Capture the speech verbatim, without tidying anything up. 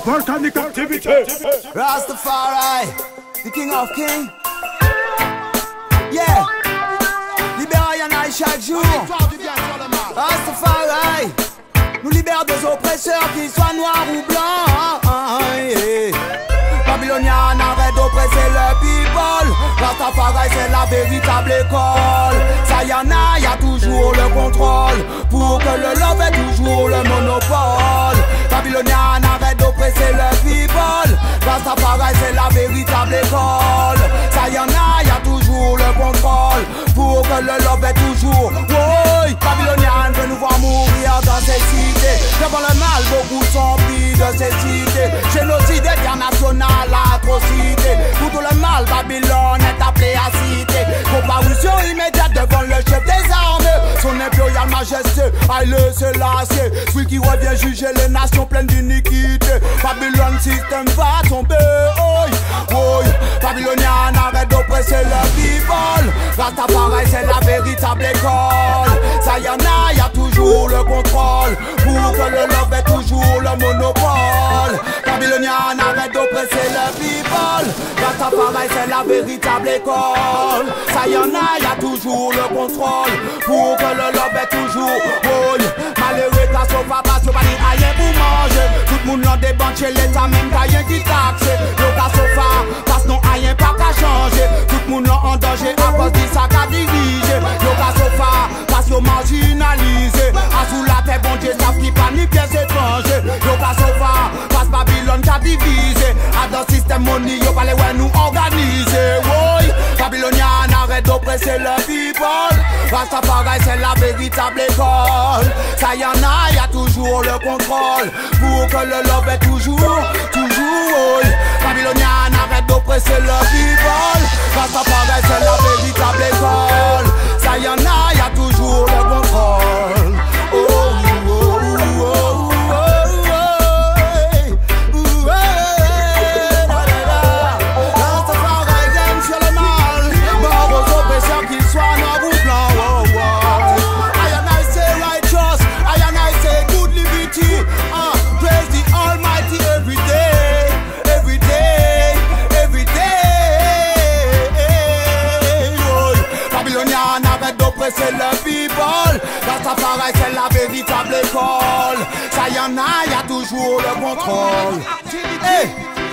volcanic activity. Rastafari, the king of kings. Yeah, libère Yana chaque jour. Rastafari, nous libère des oppresseurs, qu'ils soient noirs ou blancs. Yeah. Babylonian, arrête d'oppresser le people. Rastafari, c'est la véritable école. Ça y en a, y a toujours le contrôle. Pour que le love ait toujours le monopole. Babylonian, arrête d'oppresser le people. Rastafari, c'est la véritable école. Ça y en a, y a toujours le contrôle. Pour que le love ait toujours. Oui, Babylonian veut nous voir mourir dans ces cités. Devant le mal, beaucoup sont pris de ces cités. Génocide international, atrocité. Pour tout le mal, Babylone est appelé à citer. Comparution immédiate devant le chef des armées. Son impérial majesté, Haile Selassie. Celui qui revient juger les nations pleines d'iniquité. Babylone système va tomber. Oui, oui. Babylonian arrête d'oppresser le people. Rastafari c'est la véritable école. Ça y en a, y a toujours le contrôle. Pour que le love ait toujours le monopole. Babylonian arrête d'oppresser le people. Rastafari c'est la véritable école. Ça y en a, y a toujours le contrôle. Pour que le love ait toujours. Oui, malheureux qu'à sofa parce que pas rien pour manger. Tout le monde l'en débanque chez l'état même pas rien qui taxe. Le qu'à sofa parce non rien pas qu'à changer. Tout le monde l'en en danger à cause du sac à diriger. Le qu'à sofa parce qu'on marginalisé. À sous la terre bon Dieu savent qui pas ni pièces étrangers. Le qu'à sofa parce Babylone qu'a divisé. À dans système money yo pas les ouais nous organiser. Oui, Babylonian arrête d'oppresser le people. Rastafari c'est la véritable école. Ça y en a, y a toujours le contrôle. Pour que le love ait toujours, toujours. Oui. Babylonian arrête d'oppresser le people. Rastafari c'est la véritable école. Ça y en a, y a toujours le contrôle. Oh, oh, oh, oh, oh, oh, oh, Rastafari gagne sur le mal. Mort aux oppresseurs qu'ils soient noirs ou blancs. Oh, oh. I and I say righteous, I and I say good liberty. Uh, praise the Almighty every day, every day, every day. Oh, Babylonian arrête d'oppresser le people. Rastafari c'est la véritable école. Ça y en a, y a toujours le contrôle. Hey.